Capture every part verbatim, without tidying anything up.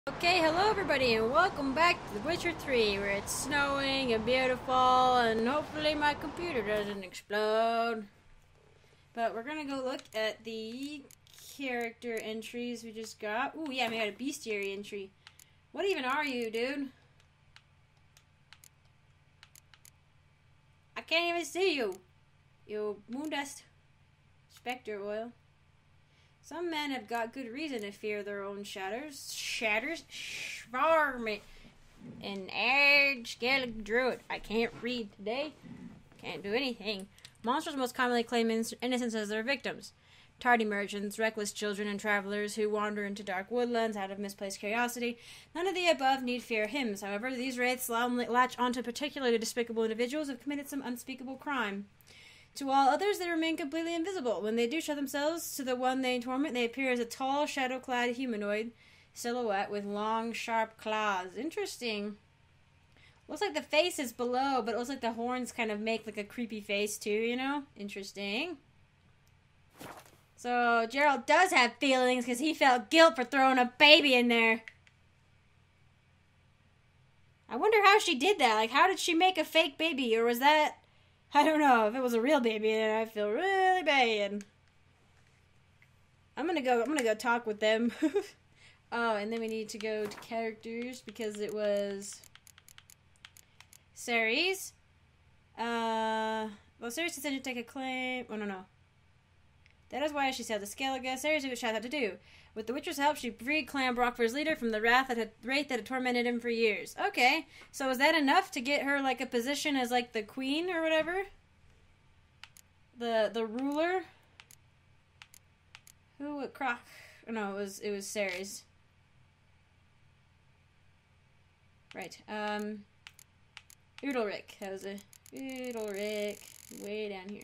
Okay, hello everybody and welcome back to The Witcher three, where it's snowing and beautiful and hopefully my computer doesn't explode. But we're gonna go look at the character entries we just got. Ooh, yeah, we got a bestiary entry. What even are you, dude? I can't even see you. You moon dust. Spectre oil. Some men have got good reason to fear their own shatters. Shatters? Schwarm. An edge Gaelic druid. I can't read today. Can't do anything. Monsters most commonly claim innocence as their victims. Tardy merchants, reckless children, and travelers who wander into dark woodlands out of misplaced curiosity. None of the above need fear hymns. However, these wraiths latch onto particularly despicable individuals who have committed some unspeakable crime. To all others, they remain completely invisible. When they do show themselves to the one they torment, they appear as a tall, shadow-clad humanoid silhouette with long, sharp claws. Interesting. Looks like the face is below, but it looks like the horns kind of make like a creepy face too, you know? Interesting. So, Gerald does have feelings because he felt guilt for throwing a baby in there. I wonder how she did that. Like, how did she make a fake baby? Or was that... I don't know. If it was a real baby, then I feel really bad. I'm gonna go. I'm gonna go talk with them. Oh, and then we need to go to characters because it was Ceres. Uh, well, Ceres decided to take a claim. Oh no, no. That is why she sailed to Skellige. Ceres knew what she had to do. With the Witcher's help, she freed Clan Brockford's leader from the wrath that had, wraith that had tormented him for years. Okay, so is that enough to get her, like, a position as, like, the queen or whatever? The the ruler? Who would Croc? Oh, no, it was, it was Ceres. Right, um... Udalric. That was a... Udalric. Way down here.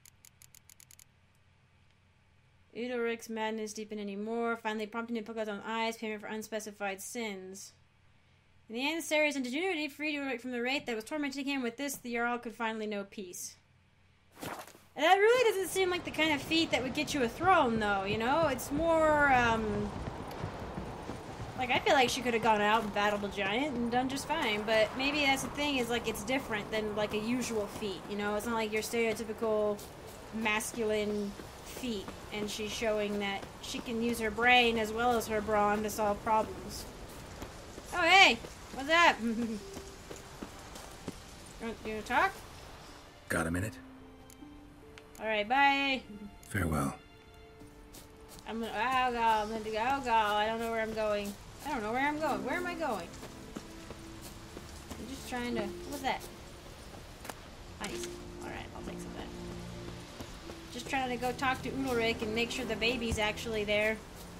Udalric's madness deepened anymore, finally prompting him to poke out his own eyes, payment for unspecified sins. In the end, Ceres' ingenuity freed Udalric from the wraith that was tormenting him. With this, the Jarl could finally know peace. And that really doesn't seem like the kind of feat that would get you a throne, though, you know? It's more, um... like, I feel like she could have gone out and battled a giant and done just fine, but maybe that's the thing, is, like, it's different than, like, a usual feat, you know? It's not like your stereotypical masculine feat, and she's showing that she can use her brain as well as her brawn to solve problems. Oh, hey! What's up? you, want, you want to talk? Got a minute? Alright, bye! Farewell. I'm gonna- oh god, I'm gonna go- oh god, I don't know where I'm going. I don't know where I'm going. Where am I going? I'm just trying to- what's that? Nice. Alright, I'll take some of that. Just trying to go talk to Udalric and make sure the baby's actually there.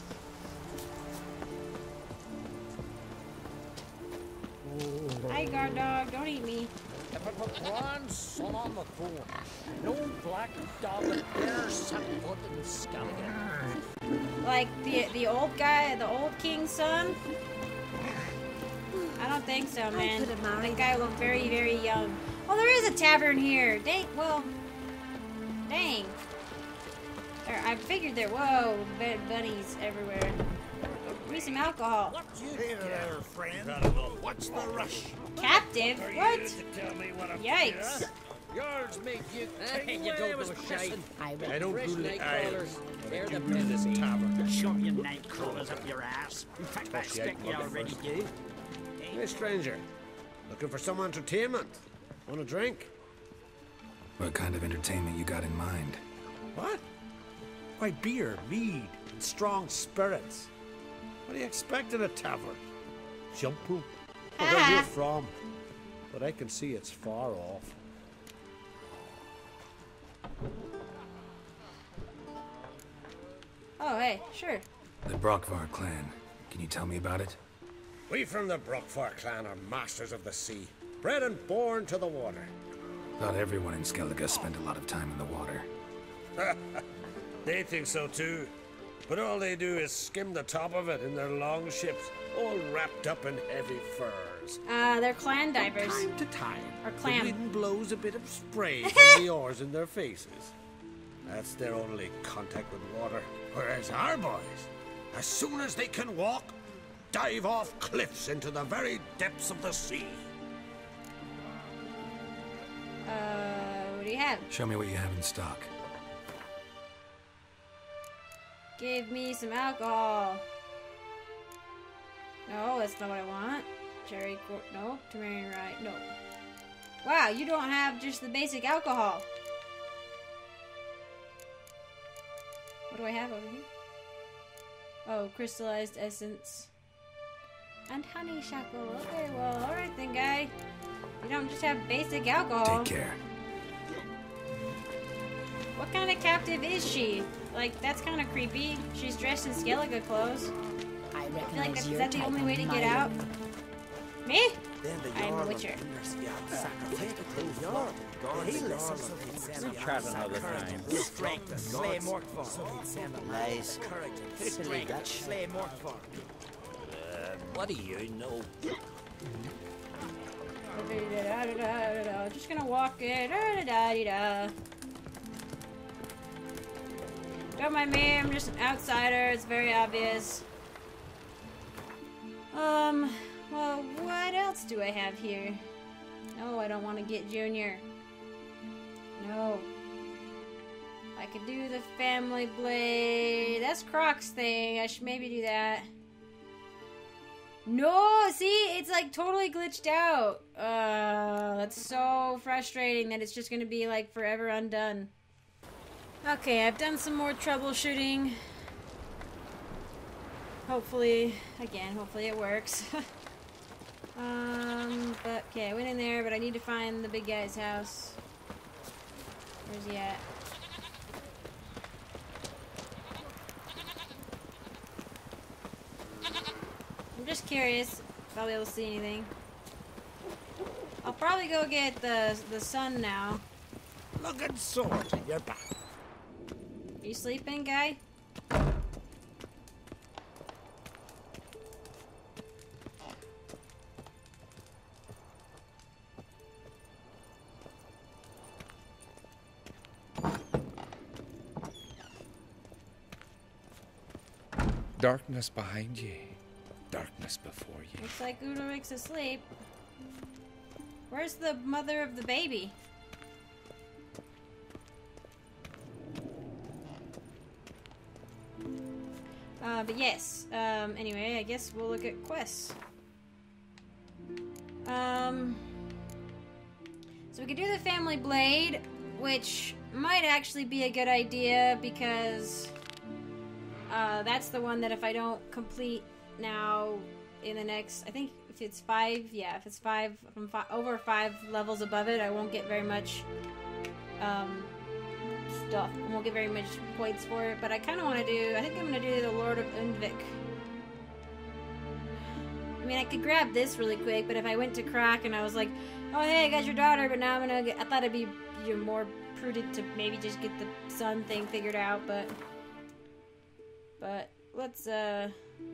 Hi, guard dog. Don't eat me. If it were grand sun on the throne, no black dog would dare set foot in Skellige. Like the the old guy, the old king's son? I don't think so, man. That guy looked very, very young. Oh, there is a tavern here. Dang, well, dang. There, I figured there. Whoa, bunnies everywhere. Give me some alcohol. What you hey there, friend? What's the rush? Captive? What? Yikes. Yours made you Hey, you don't know shite. I don't Fresh do night iron. crawlers. They're the in this best. tavern. Shove your night crawlers up your ass. In fact, I expect you already do. Hey, stranger. Looking for some entertainment? Want a drink? What kind of entertainment you got in mind? What? Why, beer, mead, and strong spirits. What do you expect in a tavern? Jumpu? Or where you're from. But I can see it's far off. Oh, hey, sure. The Brockvar clan. Can you tell me about it? We from the Brockfar clan are masters of the sea, bred and born to the water. Thought everyone in Skellige spent a lot of time in the water. They think so too. But all they do is skim the top of it in their long ships, all wrapped up in heavy furs. Uh, they're clan divers. From time to time, Or the clam. wind blows a bit of spray from the oars in their faces. That's their only contact with water. Whereas our boys, as soon as they can walk, dive off cliffs into the very depths of the sea. Uh, what do you have? Show me what you have in stock. Give me some alcohol. No, that's not what I want. Cherry cor- no. Tamarind rye, no. Wow, you don't have just the basic alcohol. What do I have over here? Oh, crystallized essence. And honeysuckle. Okay, well, alright then, guy. You don't just have basic alcohol. Take care. What kind of captive is she? Like, that's kind of creepy. She's dressed in Skellige clothes. I I feel like recognize that's, is your that the type only of way to get Mayan. out? Me? Then the I'm a Jarl of witcher. We tried another time. Strength, slay Morkvar. Lies. Silly Dutch. Slay Morkvar. Uh, what do you know? Just gonna walk it. Don't mind me, I'm just an outsider. It's very obvious. Um, well, what else do I have here? No, I don't want to get Junior. No. I could do the family blade. That's Croc's thing. I should maybe do that. No, see? It's like totally glitched out. Uh, that's so frustrating that it's just going to be like forever undone. Okay, I've done some more troubleshooting. Hopefully, again, hopefully it works. um, but, okay, I went in there, but I need to find the big guy's house. Where's he at? I'm just curious if I'll be able to see anything. I'll probably go get the, the sun now. Looking sword, you're back. Are you sleeping, guy? Darkness behind you, darkness before you. Looks like Udoric's asleep. Where's the mother of the baby? Uh, but yes, um, anyway, I guess we'll look at quests. Um, so we could do the family blade, which might actually be a good idea because uh, that's the one that if I don't complete now in the next, I think if it's five, yeah, if it's five, from five, over five levels above it, I won't get very much, um, stuff. I won't get very much points for it, but I kind of want to do, I think I'm going to do the Lord of Undvik. I mean, I could grab this really quick, but if I went to Crack and I was like, oh, hey, I got your daughter, but now I'm going to get, I thought it'd be you know, more prudent to maybe just get the sun thing figured out, but, but let's, uh,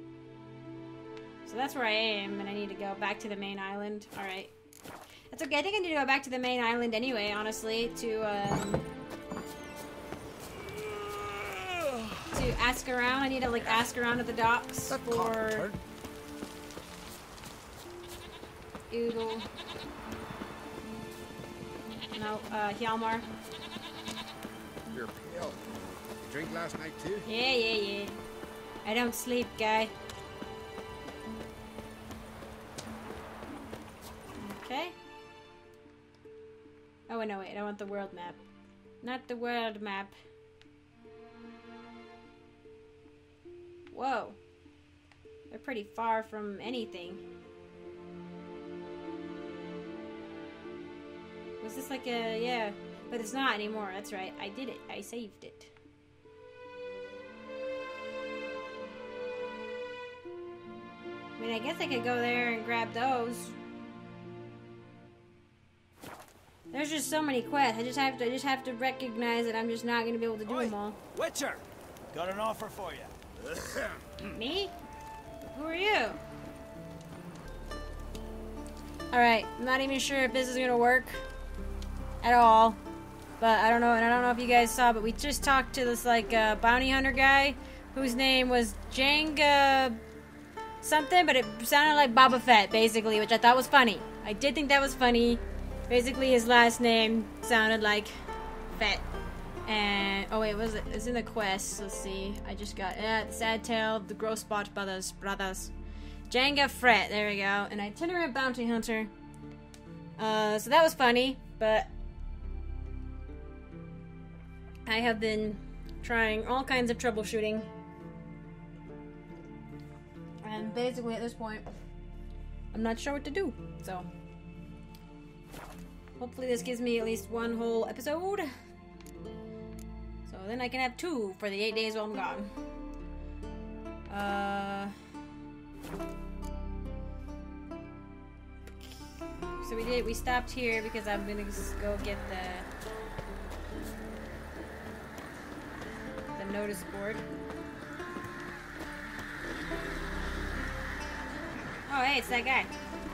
so that's where I am, and I need to go back to the main island. Alright. That's okay, I think I need to go back to the main island anyway, honestly, to, um, to ask around. I need to, like, ask around at the docks That for copper. Oodle. No, uh, Hjalmar. You're pale. You drink last night too? Yeah, yeah, yeah. I don't sleep, guy. Okay. Oh, no, wait. I want the world map. Not the world map. Whoa. They're pretty far from anything. Was this like a... yeah. But it's not anymore. That's right. I did it. I saved it. I mean, I guess I could go there and grab those. There's just so many quests. I just have to I just have to recognize that I'm just not going to be able to do Oi, them all. Witcher, got an offer for you. Me? Who are you? Alright, I'm not even sure if this is gonna work at all. But I don't know, and I don't know if you guys saw, but we just talked to this like uh, bounty hunter guy whose name was Jenga something, but it sounded like Boba Fett, basically, which I thought was funny. I did think that was funny. Basically, his last name sounded like Fett. And, oh wait, what was it? It's in the quest. Let's see. I just got, yeah, the Sad Tale of the Grossbot Brothers. Brothers. Jango Fett, there we go. An itinerant bounty hunter. Uh, so that was funny, but I have been trying all kinds of troubleshooting. And basically at this point, I'm not sure what to do. So, hopefully this gives me at least one whole episode. So then I can have two for the eight days while I'm gone. Uh... So we did, we stopped here because I'm gonna just go get the the notice board. Oh hey, it's that guy.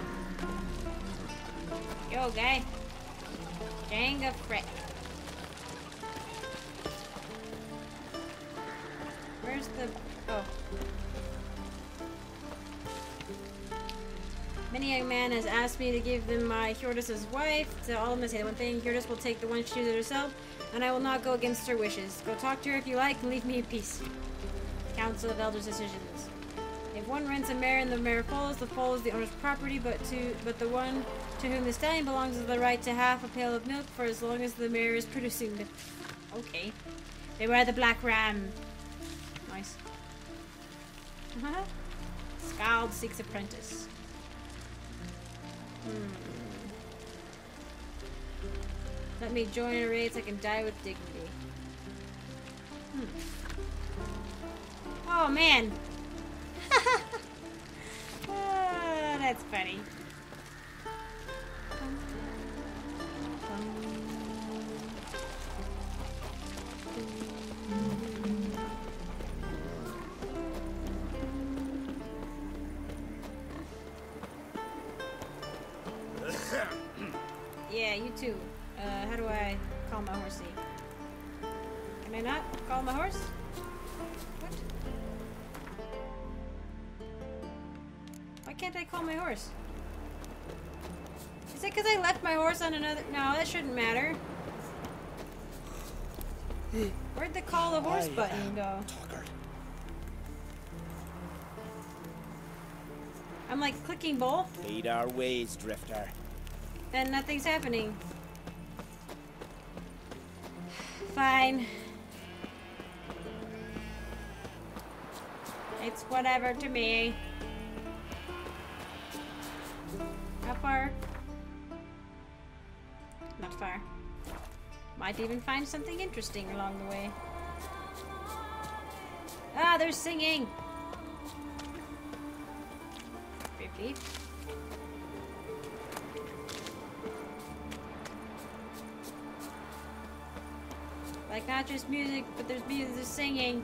Yo guy. Jango Fett. Where's the, oh. Many young man has asked me to give them my Hjordis' wife. To all of them, say one thing: Hjordis will take the one she chooses herself, and I will not go against her wishes. Go talk to her if you like, and leave me in peace. Council of Elders' decisions. If one rents a mare and the mare foals, the foal is the owner's property, but to but the one to whom the stallion belongs has the right to half a pail of milk for as long as the mare is producing milk. Okay. Beware the black ram. Nice. Scald seeks apprentice. Hmm. Let me join a raid so I can die with dignity. Hmm. Oh man! Oh, that's funny. Yeah, you too. Uh, how do I call my horsey? Can I not call my horse? What? Why can't I call my horse? Is it because I left my horse on another... No, that shouldn't matter. Where'd the call the horse button go? I'm like clicking both. Lead our ways, Drifter. And nothing's happening. Fine. It's whatever to me. How far? Not far. Might even find something interesting along the way. Ah, they're singing! Beep beep. Like, not just music, but there's music, there's singing.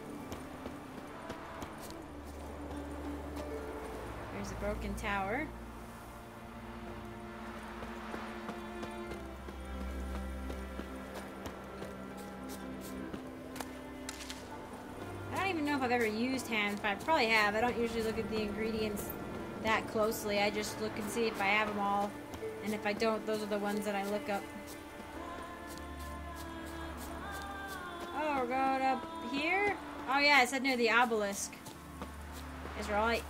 There's a broken tower. I don't even know if I've ever used hand, but I probably have. I don't usually look at the ingredients that closely. I just look and see if I have them all. And if I don't, those are the ones that I look up. Oh, we're going up here? Oh yeah, it said near the obelisk. Is right.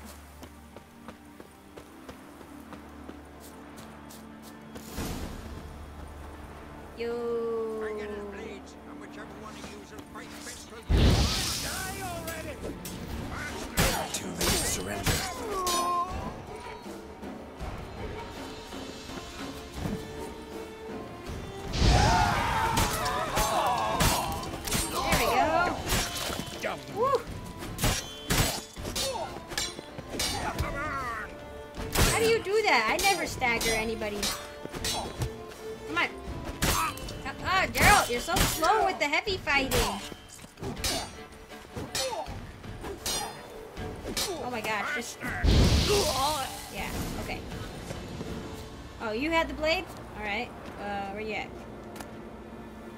Yo. Bring in his blades, and whichever one he uses fight best for you. Die already! Too late to surrender. Woo. How do you do that? I never stagger anybody. Come on. Ah, oh, Geralt, you're so slow with the heavy fighting. Oh my gosh, just... Yeah, okay. Oh, you had the blade? Alright. Uh, where you at?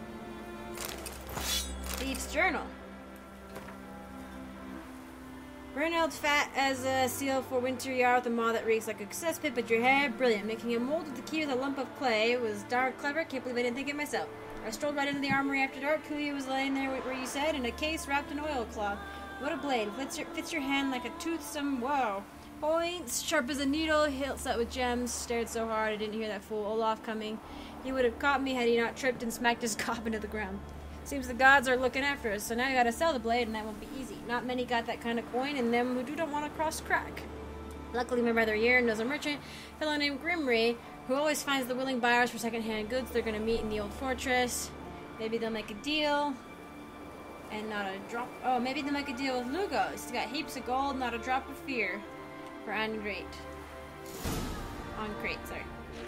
Thieves' Journal. Reynolds fat as a seal for winter yard with a maw that reeks like a cesspit, but your hair brilliant. Making a mold of the key with a lump of clay was dark clever. Can't believe I didn't think it myself. I strolled right into the armory after dark. Kuya was laying there where you said, in a case wrapped in oilcloth. What a blade. Fits your, fits your hand like a toothsome. Whoa. Points sharp as a needle. Hilt set with gems. Stared so hard I didn't hear that fool Olaf coming. He would have caught me had he not tripped and smacked his cob into the ground. Seems the gods are looking after us, so now you gotta sell the blade, and that won't be easy. Not many got that kind of coin, and them who do don't want to cross crack. Luckily, my brother here knows a merchant, a fellow named Grimry, who always finds the willing buyers for second-hand goods. They're gonna meet in the old fortress. Maybe they'll make a deal, and not a drop. Oh, maybe they'll make a deal with Lugos. He's got heaps of gold, not a drop of fear. For Angrate. On crate, sorry.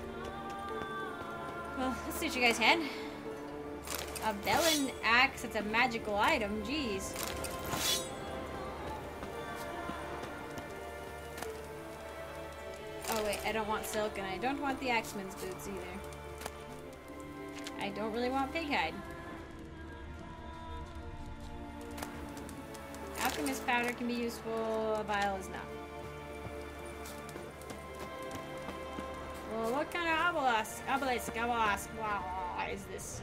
Well, let's see what you guys had. A Bellin axe, it's a magical item, jeez. Oh wait, I don't want silk and I don't want the axeman's boots either. I don't really want pig hide. Alchemist powder can be useful, a vial is not. Well, what kind of obelisk, obelisk, obelisk, wow, is this?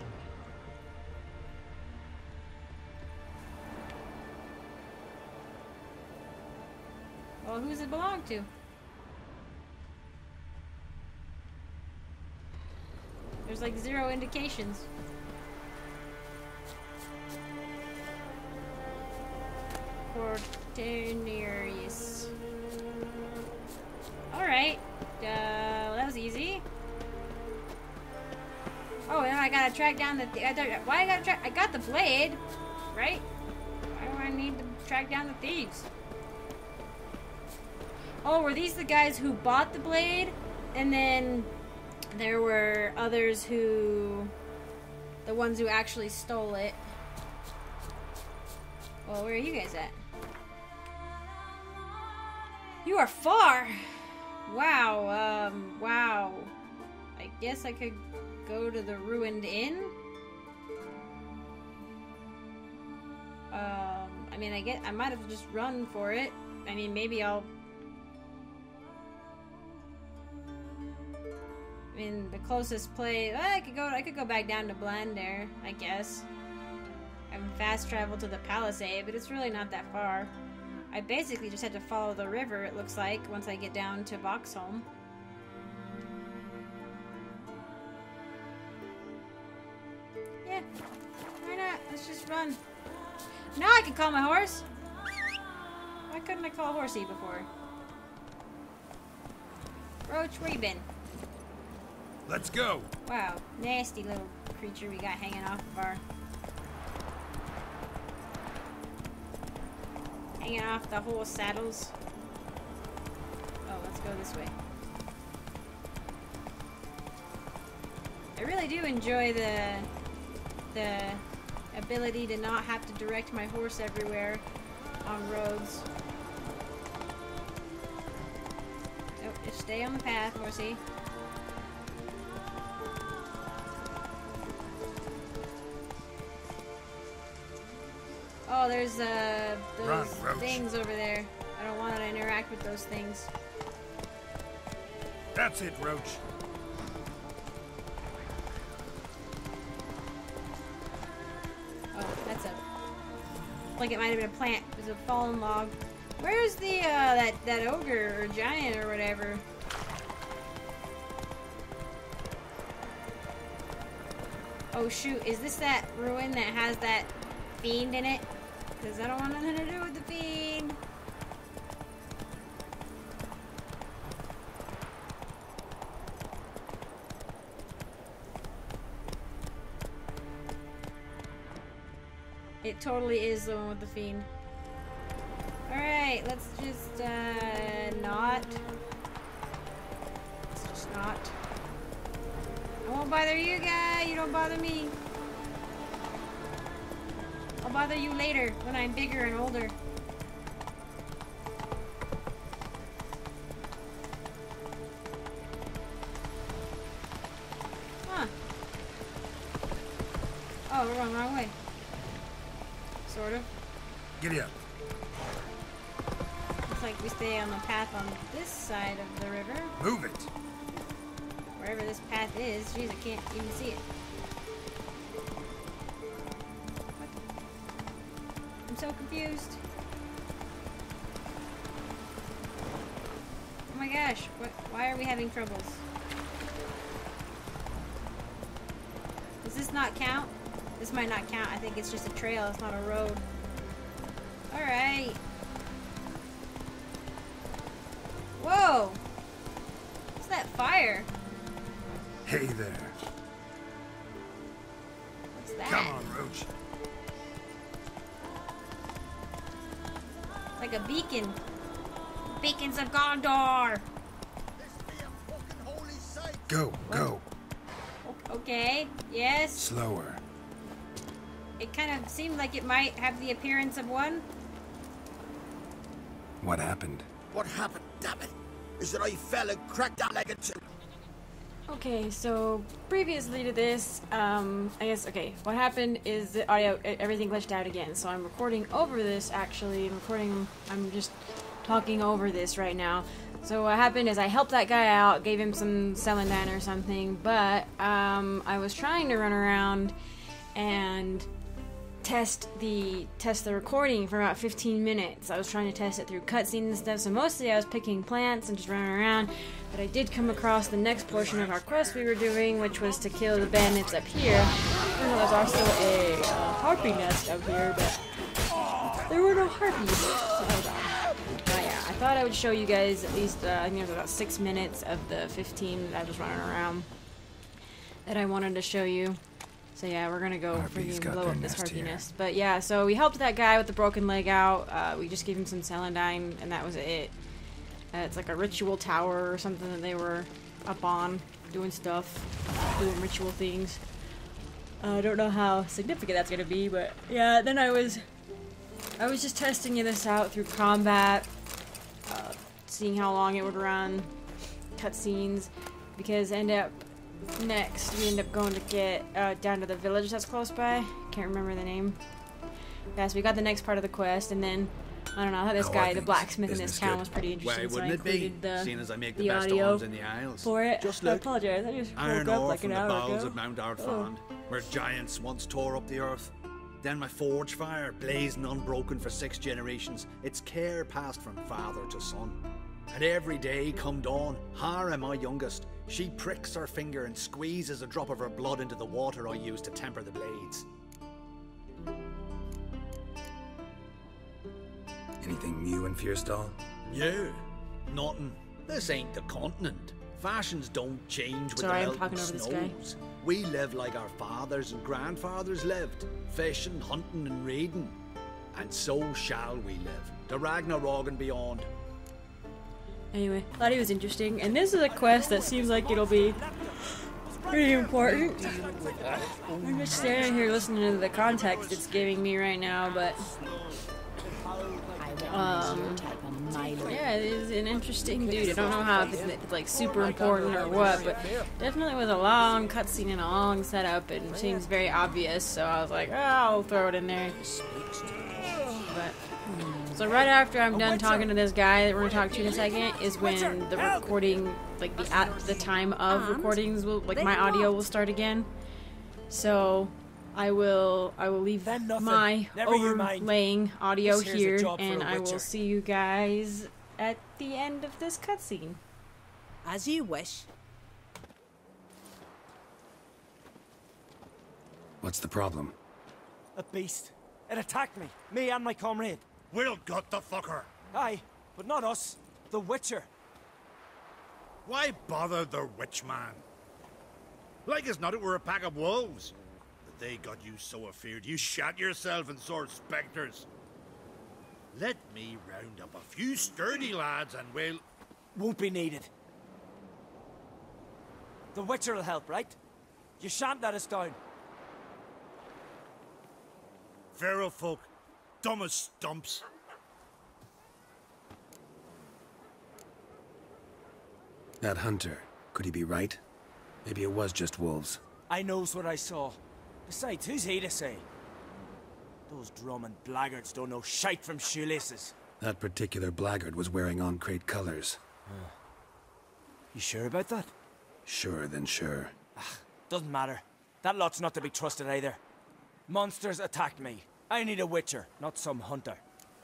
Well, who does it belong to? There's like zero indications. Cortinarius. Alright. Uh, well, that was easy. Oh, and I gotta track down the. Th I why I gotta track? I got the blade, right? Why do I need to track down the thieves? Oh, were these the guys who bought the blade? And then there were others who... the ones who actually stole it. Well, where are you guys at? You are far! Wow, um, wow. I guess I could go to the ruined inn? Um, I mean, I get, I might have just run for it. I mean, maybe I'll... I mean, the closest place... Well, I could go. I could go back down to Blander, I guess. I can fast travel to the Palisade, but it's really not that far. I basically just had to follow the river. It looks like once I get down to Boxholm. Yeah, why not? Let's just run. Now I can call my horse. Why couldn't I call Horsey before? Roach, where you been? Let's go. Wow, nasty little creature we got hanging off of our... Hanging off the horse saddles. Oh, let's go this way. I really do enjoy the... the ability to not have to direct my horse everywhere on roads. Oh, just stay on the path, horsey. Oh, there's uh those Run, things over there. I don't want to interact with those things. That's it, Roach. Oh, that's a... like it might have been a plant. It was a fallen log. Where's the, uh, that, that ogre or giant or whatever? Oh shoot, is this that ruin that has that fiend in it? Because I don't want nothing to do with the fiend. It totally is the one with the fiend. Alright, let's just, uh, not. Let's just not. I won't bother you guys, you don't bother me. I'll bother you later, when I'm bigger and older. Huh. Oh, we're going the wrong way. Sort of. Giddy up. looks like we stay on the path on this side of the river. Move it. Wherever this path is. Jeez, I can't even see it. What? I'm so confused. Oh my gosh, what, why are we having troubles? Does this not count? This might not count. I think it's just a trail, it's not a road. Alright. Whoa! What's that fire? Hey there. What's that? Come on, Roach. Like a beacon. Beacons of Gondor! Go, go. Okay, yes. Slower. It kind of seemed like it might have the appearance of one. What happened? What happened, damn it, is that I fell and cracked that leg into... Okay, so previously to this, um, I guess, okay, what happened is the audio, everything glitched out again, so I'm recording over this, actually, I'm recording, I'm just talking over this right now. So what happened is I helped that guy out, gave him some celandine or something, but, um, I was trying to run around and test the test the recording for about fifteen minutes. I was trying to test it through cutscenes and stuff, so mostly I was picking plants and just running around, but I did come across the next portion of our quest we were doing, which was to kill the bandits up here. I know there's also a uh, harpy nest up here, but there were no harpies, so I was out. But yeah, I thought I would show you guys at least, uh, I think it was about six minutes of the fifteen that I was running around that I wanted to show you. So yeah, we're gonna go Harpies freaking got blow their up this nest harpy here. nest. But yeah, so we helped that guy with the broken leg out. Uh, we just gave him some celandine, and that was it. Uh, it's like a ritual tower or something that they were up on, doing stuff, doing ritual things. Uh, I don't know how significant that's gonna be, but yeah. Then I was, I was just testing this out through combat, uh, seeing how long it would run, cutscenes, because end up. Next, we end up going to get uh, down to the village that's close by. Can't remember the name. Yeah, so we got the next part of the quest, and then I don't know how this How are guy, the things? blacksmith in Business this town, good? was pretty interesting. Why so I wouldn't it be? included the Seeing as I make the, the best audio arms in the Isles. for it. Just I look. apologize. I just Iron woke up ore like from an the hour bowels ago. of Mount Oh. Ardfond, where giants once tore up the earth. Then my forge fire, blazing unbroken for six generations, its care passed from father to son. And every day come dawn, Hara, my youngest, she pricks her finger and squeezes a drop of her blood into the water I use to temper the blades. Anything new in Fierstall? Yeah, nothing. This ain't the continent. Fashions don't change with Sorry, the I'm melting talking over this guy. snows. We live like our fathers and grandfathers lived, fishing, hunting and raiding. And so shall we live, to Ragnarok and beyond. Anyway, thought he was interesting, and this is a quest that seems like it'll be pretty important. I'm just standing here listening to the context it's giving me right now, but um, yeah, it is an interesting dude. I don't know how if it's, it's like super important or what, but definitely was a long cutscene and a long setup, and seems very obvious. So I was like, oh, I'll throw it in there. But. So right after I'm done talking to this guy that we're gonna talk to in a second is when the recording, like the at the time of recordings will, like my audio will start again. So I will I will leave my overlaying audio here, and I will see you guys at the end of this cutscene. As you wish. What's the problem? A beast. It attacked me. Me and my comrade. We'll gut the fucker. Aye, but not us. The Witcher. Why bother the witch man? Like as not it were a pack of wolves. But they got you so afeard you shat yourself and saw spectres. Let me round up a few sturdy lads and we'll... Won't be needed. The Witcher will help, right? You shan't let us down. Feral folk, dumb as stumps. That hunter, could he be right? Maybe it was just wolves. I knows what I saw. Besides, who's he to say? Those drumming blackguards don't know shite from shoelaces. That particular blackguard was wearing on-crate colors. Uh, you sure about that? Sure than sure. Ah, doesn't matter. That lot's not to be trusted either. Monsters attacked me. I need a witcher, not some hunter.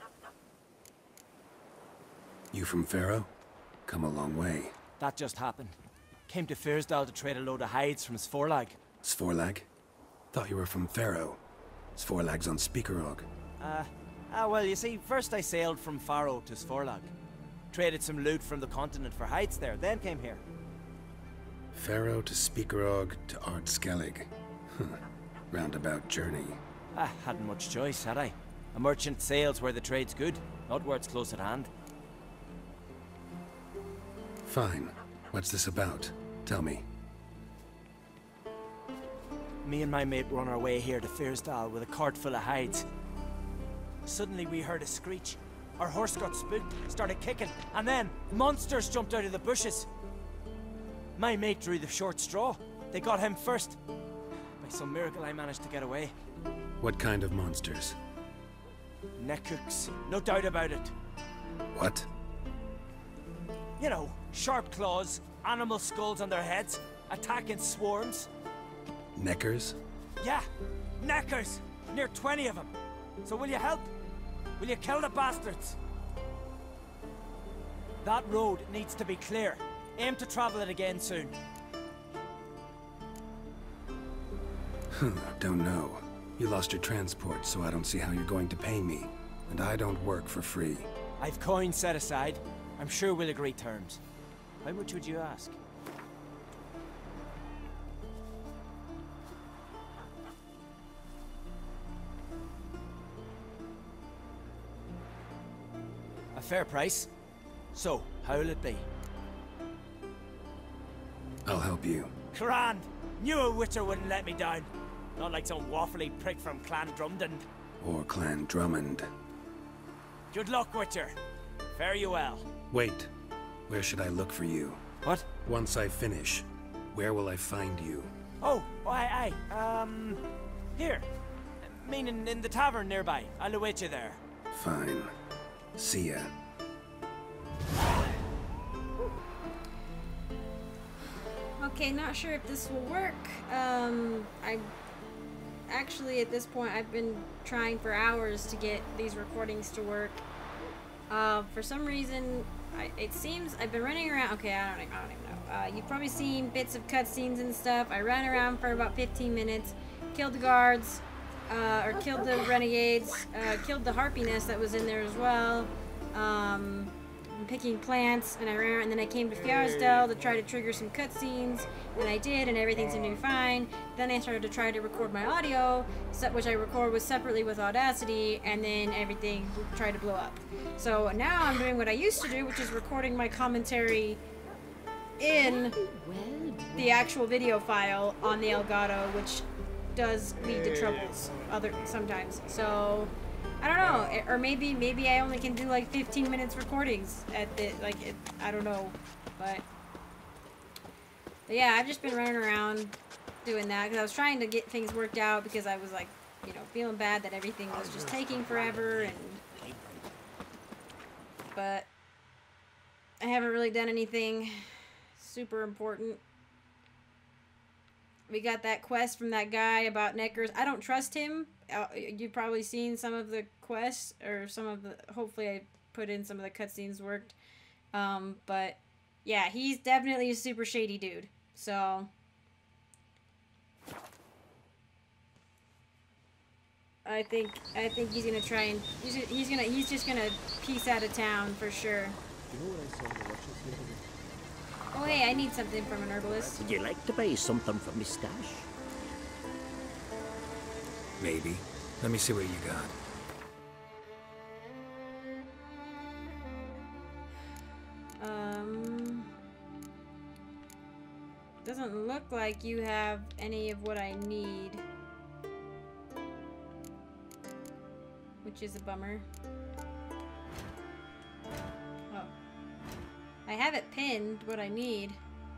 You from Pharaoh? Come a long way. That just happened. Came to Fyrsdal to trade a load of hides from Sforlag. Sforlag? Thought you were from Pharaoh. Sforlag's on Speakerog. Uh, ah, well, you see, first I sailed from Faro to Sforlag. Traded some loot from the continent for hides there, then came here. Pharaoh to Speakerog to Ardskellig. Roundabout journey. Ah, hadn't much choice, had I? A merchant sails where the trade's good, not where it's close at hand. Fine. What's this about? Tell me. Me and my mate were on our way here to Fyrsdal with a cart full of hides. Suddenly we heard a screech. Our horse got spooked, started kicking, and then monsters jumped out of the bushes. My mate drew the short straw. They got him first. By some miracle I managed to get away. What kind of monsters? Neckhooks, no doubt about it. What? You know, sharp claws, animal skulls on their heads, attack in swarms. Neckers? Yeah, neckers! Near twenty of them. So will you help? Will you kill the bastards? That road needs to be clear. Aim to travel it again soon. Don't know. You lost your transport, so I don't see how you're going to pay me. And I don't work for free. I've coin set aside. I'm sure we'll agree terms. How much would you ask? A fair price. So, how'll it be? I'll help you. Grand! Knew a witcher wouldn't let me down. Not like some waffly prick from Clan Drumden. Or Clan Drummond. Good luck, witcher. Fare you well. Wait. Where should I look for you? What? Once I finish, where will I find you? Oh, aye, aye. Um, here. Meaning in the tavern nearby. I'll await you there. Fine. See ya. Okay, not sure if this will work. Um, I actually at this point I've been trying for hours to get these recordings to work. Uh, for some reason, I, it seems I've been running around. Okay, I don't, I don't even know. Uh, you've probably seen bits of cutscenes and stuff. I ran around for about fifteen minutes, killed the guards, uh, or killed the renegades, uh, killed the harpy nest that was in there as well. Um, I'm picking plants, and I ran, and then I came to Fjarsdal to try to trigger some cutscenes, and I did, and everything seemed to be fine. Then I started to try to record my audio, which I record with separately with Audacity, and then everything tried to blow up. So now I'm doing what I used to do, which is recording my commentary in the actual video file on the Elgato, which does lead to troubles other sometimes. So I don't know, or maybe maybe I only can do like fifteen minutes recordings at the like it, I don't know, but, but yeah, I've just been running around doing that because I was trying to get things worked out because I was like, you know, feeling bad that everything was just taking forever, and but I haven't really done anything super important. We got that quest from that guy about Neckers. I don't trust him. Uh, you've probably seen some of the quests, or some of the, hopefully I put in some of the cutscenes worked. Um, but yeah, he's definitely a super shady dude. So I think I think he's gonna try and he's, he's gonna he's just gonna peace out of town for sure. You know what I saw in the Russians the other day? Oh hey, I need something from an herbalist. Would you like to buy something from my stash? Maybe. Let me see what you got. Um, doesn't look like you have any of what I need, which is a bummer. Oh, I have it pinned, what I need.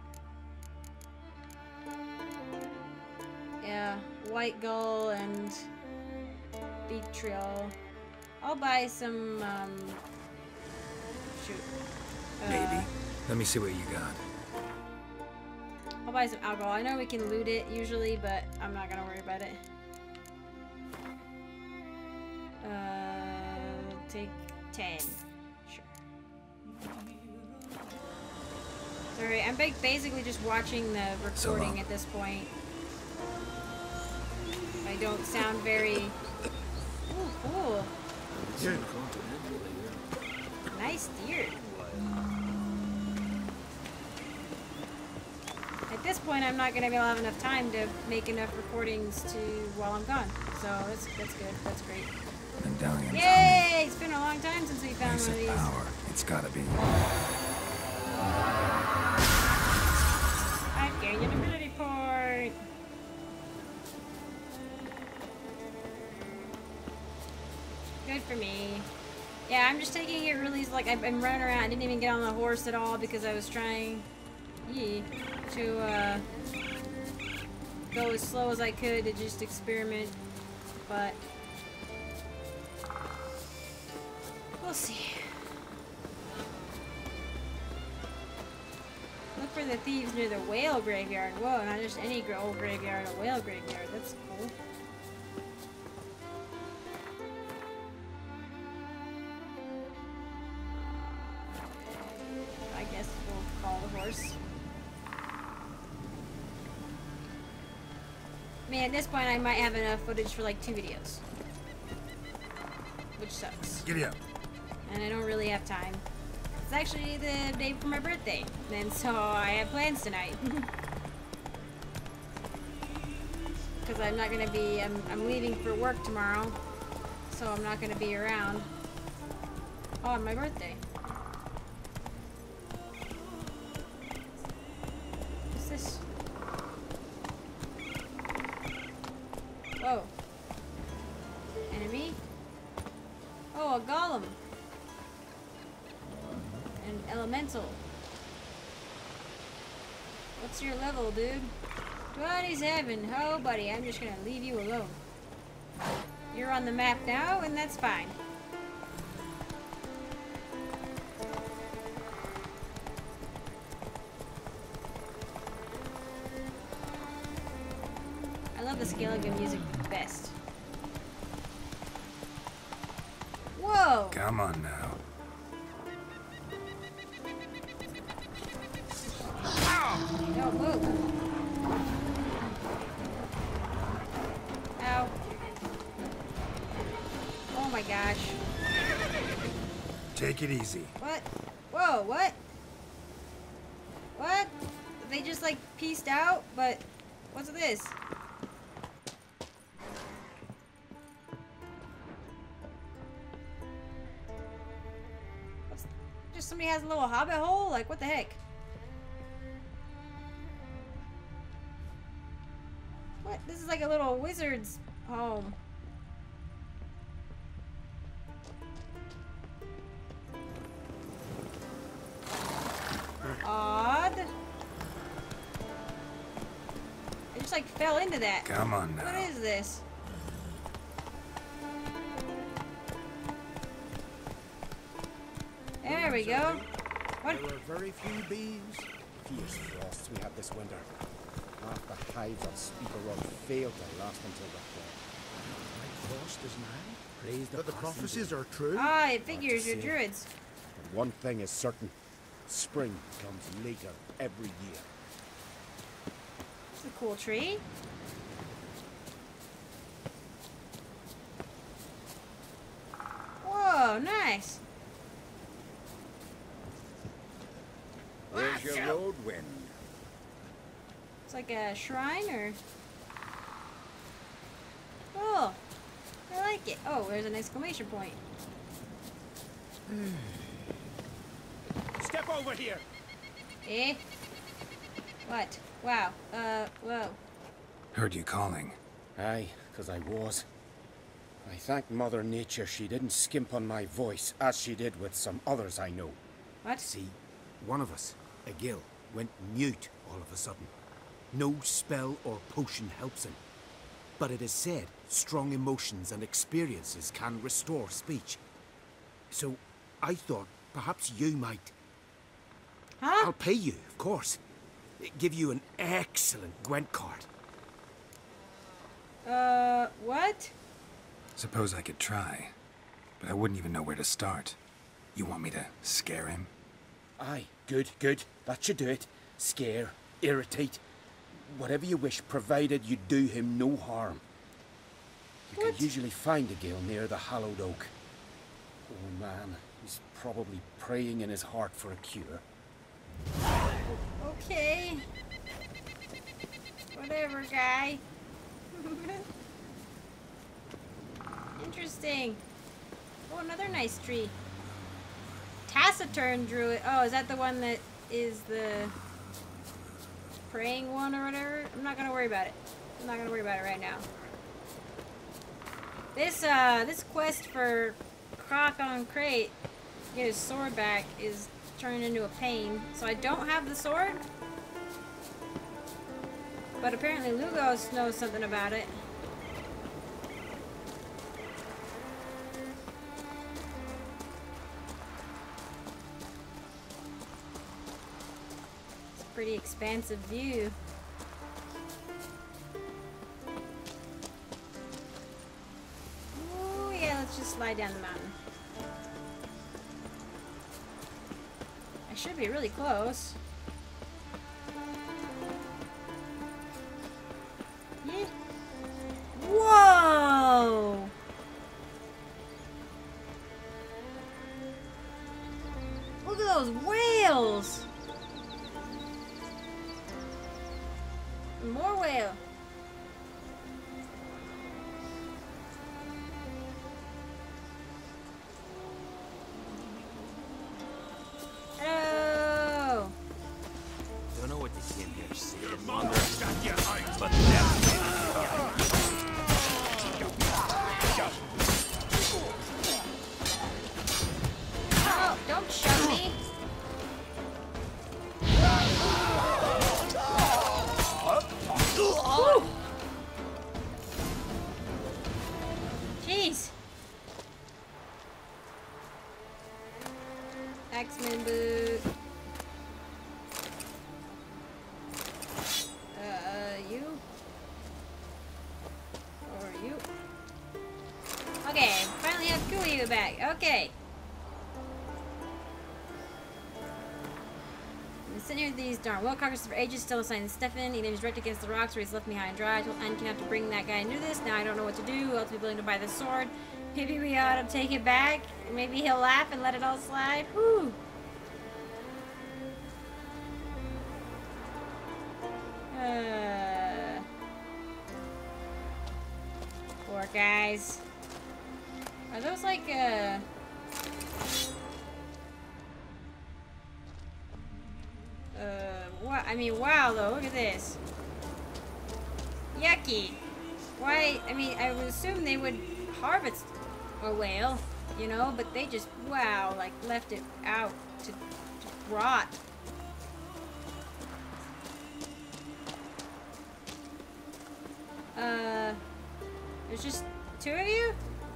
Yeah, white gull and vitriol. I'll buy some um, shoot. Uh, Maybe. Let me see what you got. I'll buy some alcohol. I know we can loot it usually, but I'm not gonna worry about it. Uh, we'll take ten. Sure. Sorry, I'm ba- basically just watching the So recording long. at this point. I don't sound very... Ooh, cool. Nice deer. At this point, I'm not going to be able to have enough time to make enough recordings to while I'm gone. So that's that's good. That's great. Medallions. Yay! It's been a long time since we found Base one of of these. power. It's gotta be. I've gained an ability point. Good for me. Yeah, I'm just taking it really like I've been running around. I didn't even get on the horse at all because I was trying yee, to uh, go as slow as I could to just experiment. But we'll see. Look for the thieves near the whale graveyard. Whoa, not just any gra- old graveyard, a whale graveyard. That's cool. I guess we'll call the horse. Man, at this point I might have enough footage for like two videos. Which sucks. Giddy up. And I don't really have time. It's actually the day for my birthday, and so I have plans tonight. Because I'm not gonna be, I'm, I'm leaving for work tomorrow, so I'm not gonna be around on my birthday. What's this? Whoa. Enemy? Oh, a golem. An elemental. What's your level, dude? twenty-seven. Oh, buddy, I'm just gonna leave you alone. You're on the map now, and that's fine. I love the Skellige music the best. Whoa! Come on now. Don't move. Ow. Oh my gosh. Take it easy. What? Whoa, what? What? They just like pieced out, but what's this? What's, just somebody has a little hobbit hole? Like, what the heck? What? This is like a little wizard's home. Odd. I just like fell into that. Come on now. What is this? There we go. What? There were very few bees. Fierce frosts we had this winter. Half the hives on Speaker Road failed to last until the fall. My frost is now. Praise the But the passing prophecies day. are true. Ah, it figures you're say. druids. But one thing is certain. Spring comes later every year. It's a cool tree. Whoa, nice. Where's your road wind? It's like a shrine or... Cool. I like it. Oh, there's an exclamation point. Step over here. Eh? What? Wow. Uh, whoa. Heard you calling. Aye, because I was. I thank Mother Nature she didn't skimp on my voice, as she did with some others I know. What? See, one of us, a gill, went mute all of a sudden. No spell or potion helps him. But it is said strong emotions and experiences can restore speech. So I thought Perhaps you might. Huh? I'll pay you, of course. Give you an excellent Gwent card. Uh, what? Suppose I could try, but I wouldn't even know where to start. You want me to scare him? Aye, good, good. That should do it. Scare, irritate, whatever you wish, provided you do him no harm. You What? can usually find a gill near the hallowed oak. Oh man, he's probably praying in his heart for a cure. Okay. Whatever, guy. Interesting. Oh, another nice tree. Taciturn druid. Oh, is that the one that is the praying one or whatever? I'm not gonna worry about it. I'm not gonna worry about it right now. This uh, this quest for Croc on Crate, get his sword back, is turning into a pain. So I don't have the sword, but apparently Lugos knows something about it. It's a pretty expansive view. Oh yeah, let's just slide down the mountain. I should be really close. Yeah. Whoa! Look at those whales! More whale. Hello! Don't know what they came here to see. Understand your eyes, but Oh, don't shove me. Woo. Jeez. Axeman boot. Uh, you? Or you? Okay, finally have Kuyu back. Okay. I'm sitting here with these darn well carcasses for ages, still assigning Stefan. Either he's wrecked against the rocks or he's left me high and dry. I told Ankin have to bring that guy into this. Now I don't know what to do. Who else would be willing to buy this sword? Maybe we ought to take it back. Maybe he'll laugh and let it all slide. Whew. Uh, poor guys. Are those like uh uh what? I mean, wow though. Look at this. Yucky. Why? I mean, I would assume they would harvest a whale, you know, but they just wow, like left it out to, to rot. Uh, there's just two of you?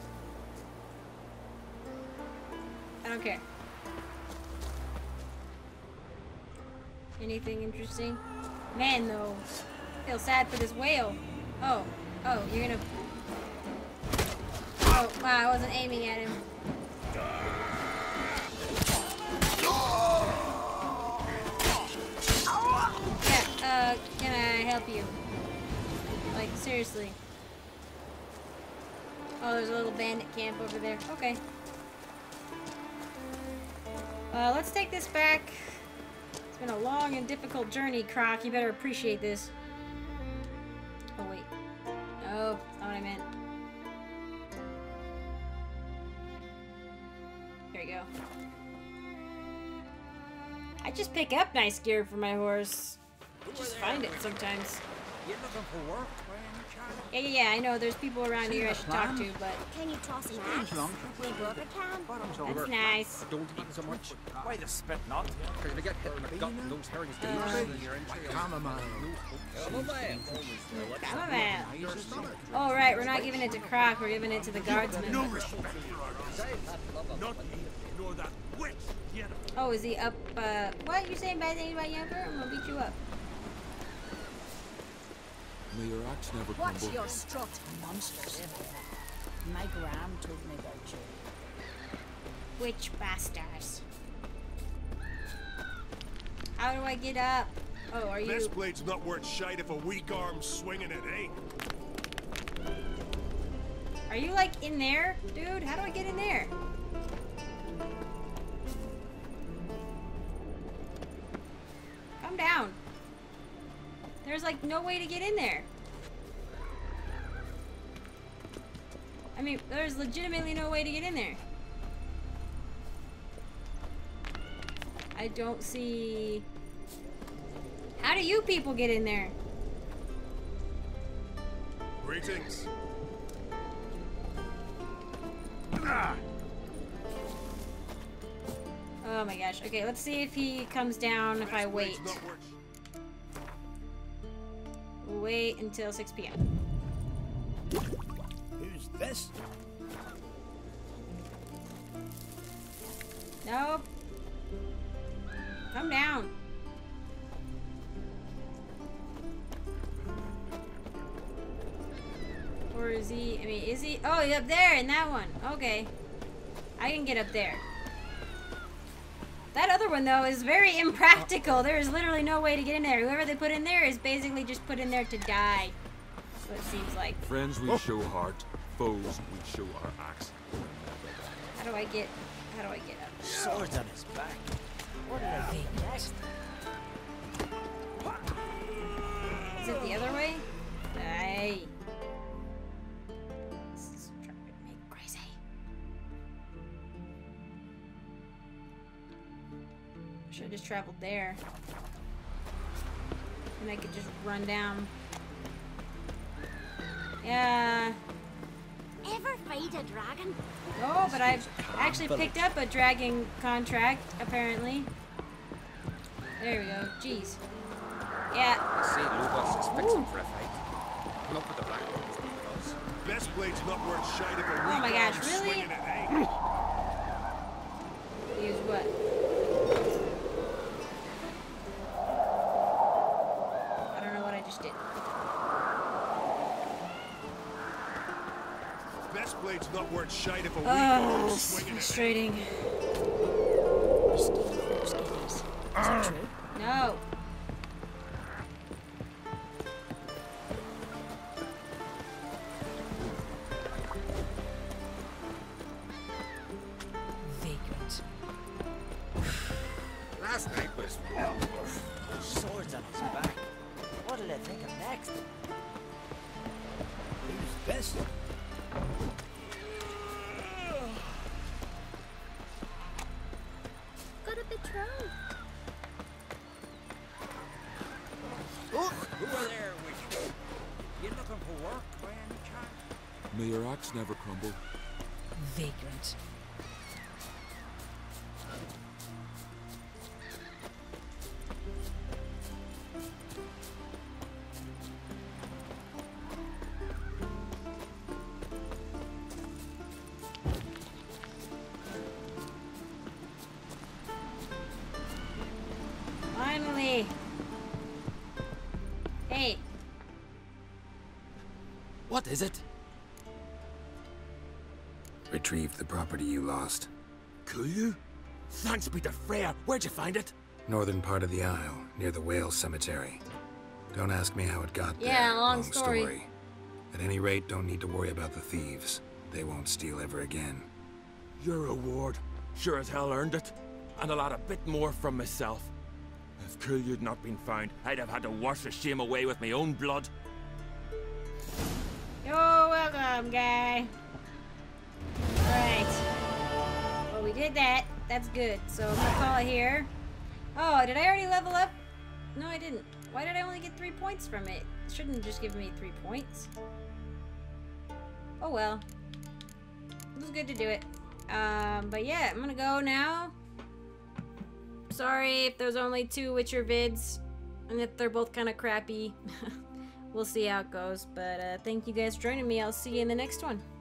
I don't care. Anything interesting? Man, though. I feel sad for this whale. Oh. Oh, you're gonna... Oh, wow, I wasn't aiming at him. Yeah, uh, can I help you? Like, seriously. Oh, there's a little bandit camp over there. Okay. Uh, let's take this back. It's been a long and difficult journey, Croc. You better appreciate this. Oh, wait. No, that's not what I meant. Here we go. I just pick up nice gear for my horse. I just find it sometimes. You looking for work? Yeah, yeah, yeah, I know there's people around here I should talk to, but... Can you toss an axe? My brother can. That's nice. Don't eat so much. Why the spit not? You're gonna get hit in the gut and those herrings get Chamomile. Chamomile. Oh, right, we're not giving it to Croc, we're giving it to the guardsman. No respect for others. Not me, no You're that witch, Yennefer. Oh, is he up? Uh, what? You saying bad things about Yennefer? I'm gonna beat you up. May your axe never Watch crumble. your strut, monsters. My gram told me about you. Witch bastards. How do I get up? Oh, are you? This blade's not worth shite if a weak arm's swinging it, eh? Are you like in there, dude? How do I get in there? Come down. There's like no way to get in there. I mean, there's legitimately no way to get in there. I don't see... How do you people get in there? Greetings. Ah. Oh my gosh. Okay, let's see if he comes down if I wait. Wait until six P M Who's this? Nope. Come down. Or is he, I mean, is he? Oh, he's up there in that one. Okay. I can get up there. That other one, though, is very impractical. There is literally no way to get in there. Whoever they put in there is basically just put in there to die. That's what it seems like. Friends we show heart, foes we show our axe. How do I get, how do I get up? Sword on his back. What did I do next? Is it the other way? Aye. This is driving me crazy. Should have just traveled there. And I could just run down. Yeah. Ever fight a dragon? No, but I've actually picked up a dragon contract, apparently. There we go. Jeez. Yeah. I see Lubos is fixing for a fight. Not for the black ones, because... Best blade's not worth shite if a Oh weak my gosh, arm's really? swinging it, eh? Use what? I don't know what I just did. Best blade's not worth shite if a weak Oh, arm's it's swinging it. frustrating. Is that true? No. Vagrant. Last night was well worth. Swords on his back. What did I think of next? Who's this? Got a betrothed. Oh, who are there with you? You looking for work by any chance? May your axe never crumble. Vagrant. Finally. Hey. What is it? Retrieved the property you lost. Could you? Thanks be to Freya. Where'd you find it? Northern part of the Isle, near the whale cemetery. Don't ask me how it got there. Yeah, long story. At any rate, don't need to worry about the thieves. They won't steal ever again. Your reward. Sure as hell earned it. And a lot of bit more from myself. If Kulyu'd not been found, I'd have had to wash the shame away with my own blood. You're welcome, guy. Right. Well, we did that. That's good. So I'm gonna call it here. Oh, did I already level up? No, I didn't. Why did I only get three points from it? It shouldn't have just given me three points. Oh well. It was good to do it. Um, but yeah, I'm gonna go now. Sorry if there's only two Witcher vids, and if they're both kind of crappy. We'll see how it goes. But uh, thank you guys for joining me. I'll see you in the next one.